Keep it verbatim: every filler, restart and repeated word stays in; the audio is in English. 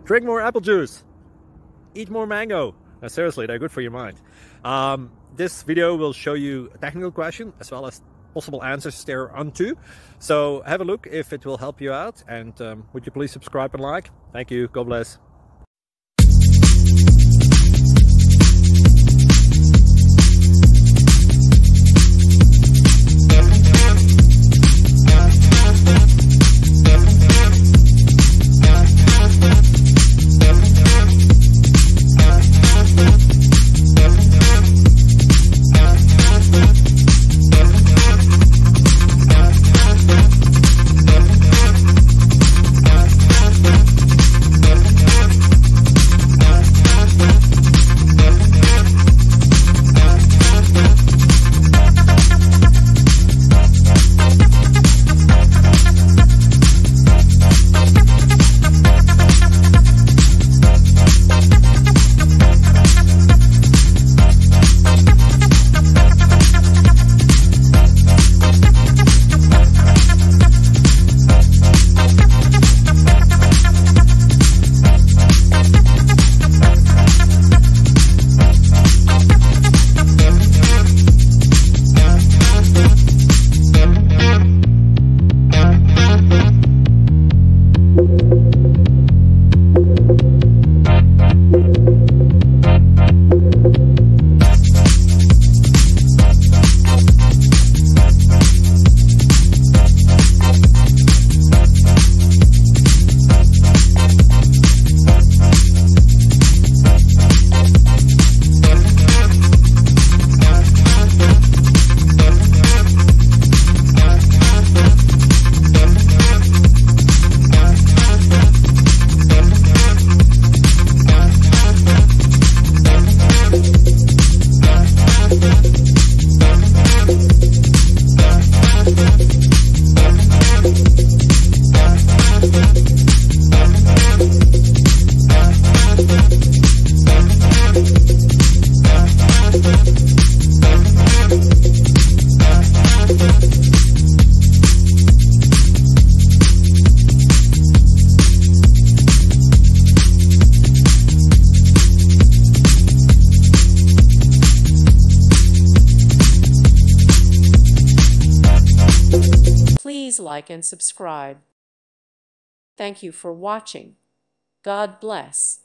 Drink more apple juice. Eat more mango. No, seriously, they're good for your mind. Um, this video will show you a technical question as well as possible answers thereunto. So have a look if it will help you out. And um, would you please subscribe and like? Thank you. God bless. Please like and subscribe. Thank you for watching. God bless.